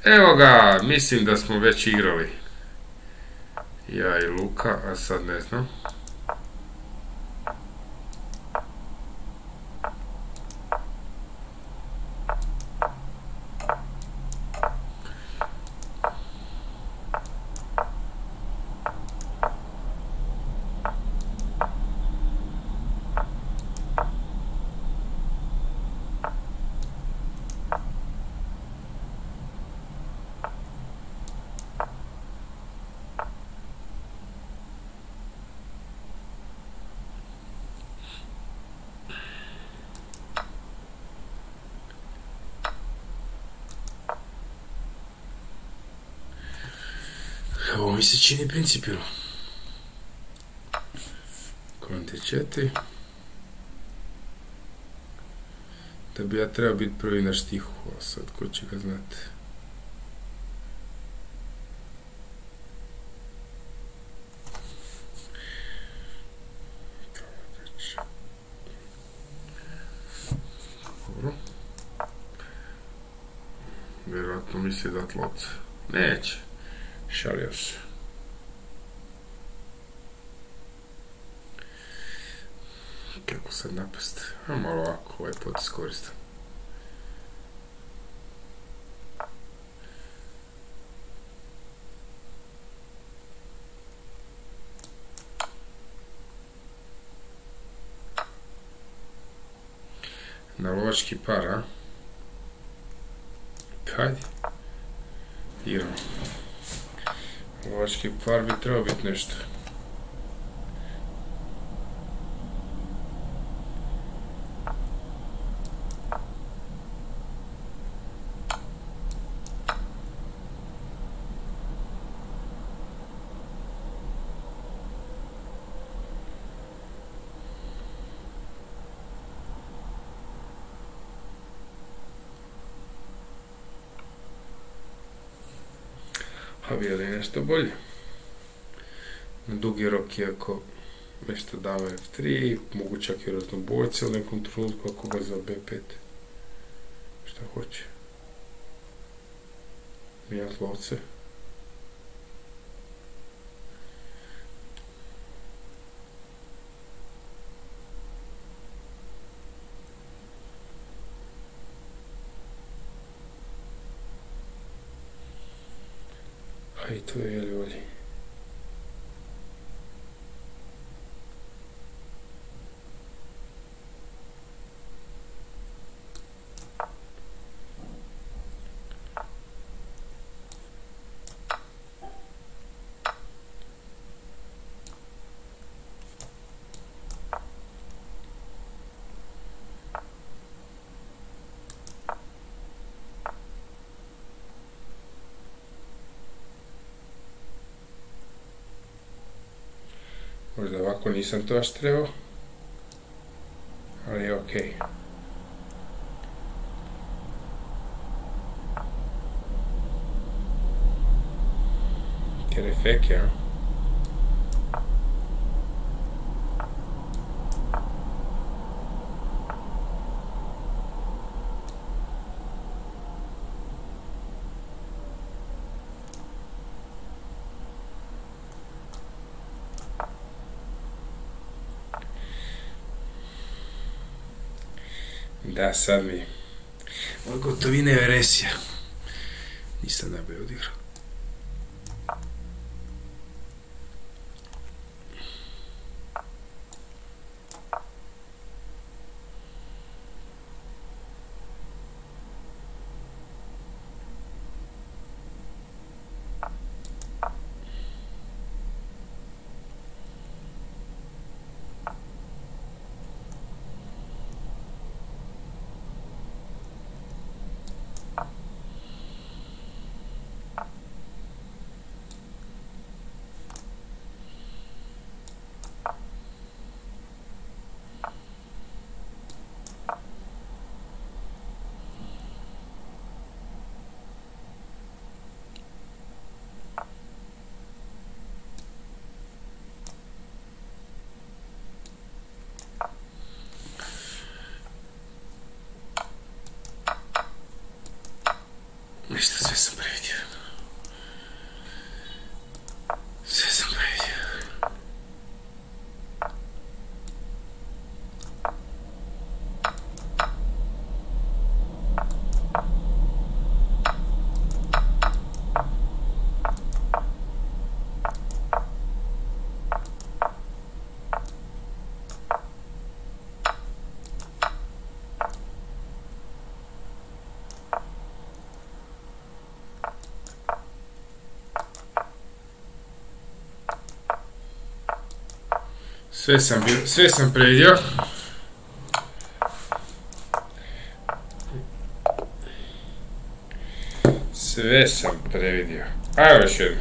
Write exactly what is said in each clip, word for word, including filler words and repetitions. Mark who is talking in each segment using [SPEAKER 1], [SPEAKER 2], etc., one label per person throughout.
[SPEAKER 1] Evo ga, mislim da smo već igrali. Ja i Luka, a sad ne znam. Ovo mi se čini principijalno. Konte četiri. Da bi ja trebao biti prvi na štihu, a sad ko će ga znati. Dobro. Vjerojatno misli dat lopce. Neće. Šalio se. Kako sad napast? A malo ovako, ovaj potis koristan. Na lovački par, a? Hajde. Igramo. Lovački par bi trebao biti nešto. A bi li nešto bolje? Na dugi rok, iako nešto dava F tri, mogu čak i raznobojce u nekom trenutku ako ga za B pet. Šta hoće? Mijat lovce. A i to je jeli volji. Možda ovako nisam to baš trebao, ali je okej. Jer je fake, ja? Da, sad mi... Od gotovine je veresija. Nisam najbolje odigrao. previdio. Sve sam previdio. Sve sam, bio, sve sam previdio. Sve sam previdio. Ajmo još jedno.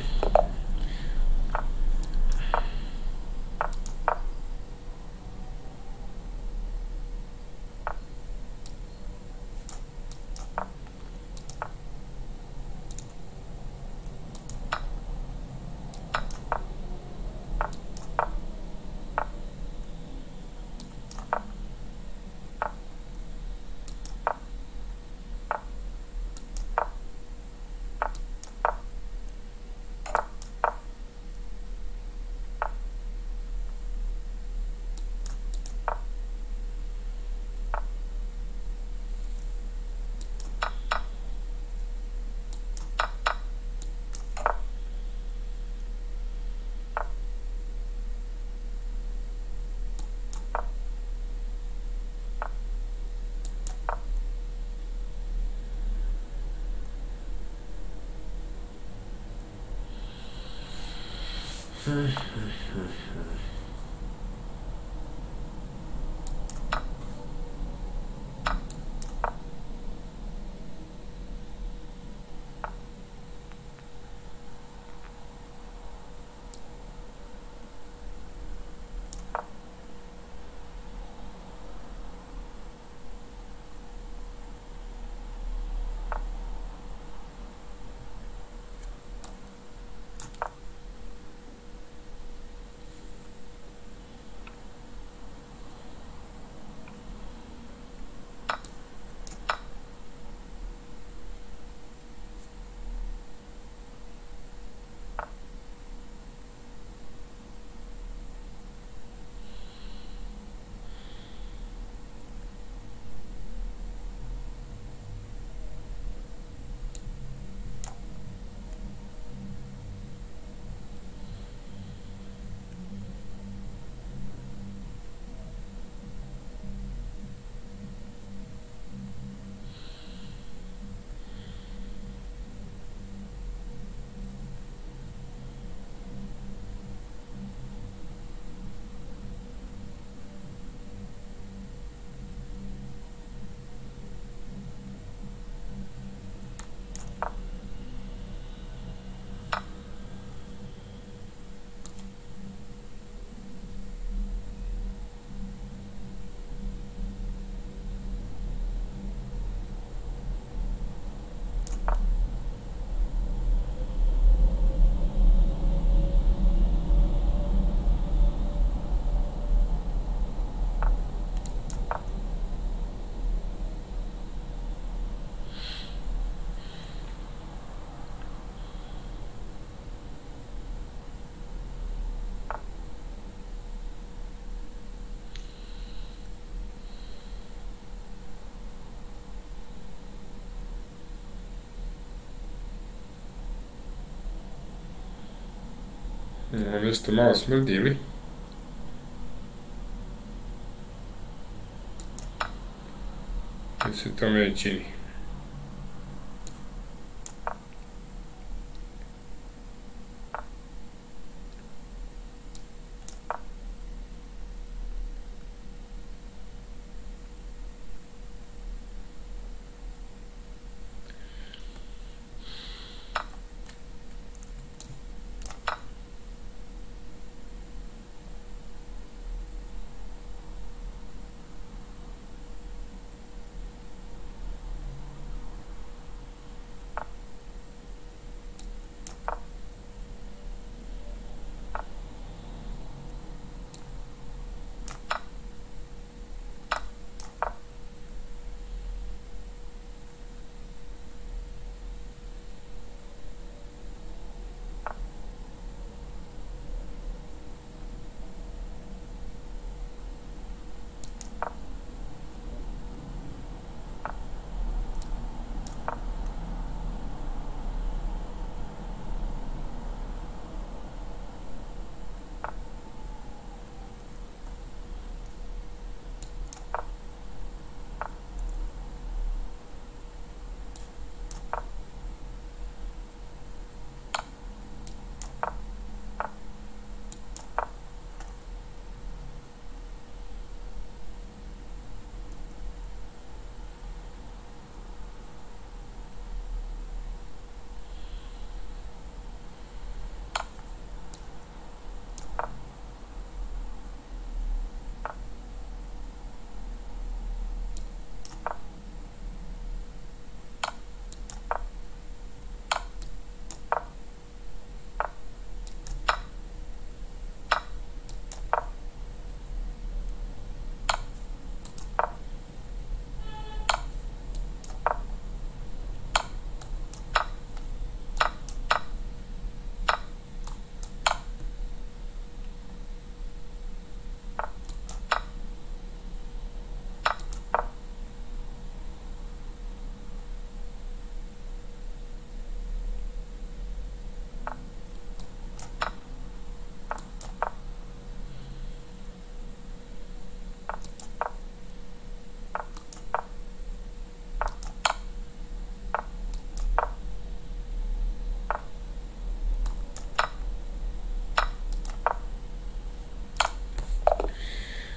[SPEAKER 1] Nešto malo smrdi ili? Kad se to meni čini.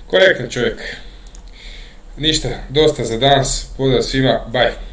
[SPEAKER 1] Korektan čovjek. Ništa, dosta za danas, pozdrav svima, bye.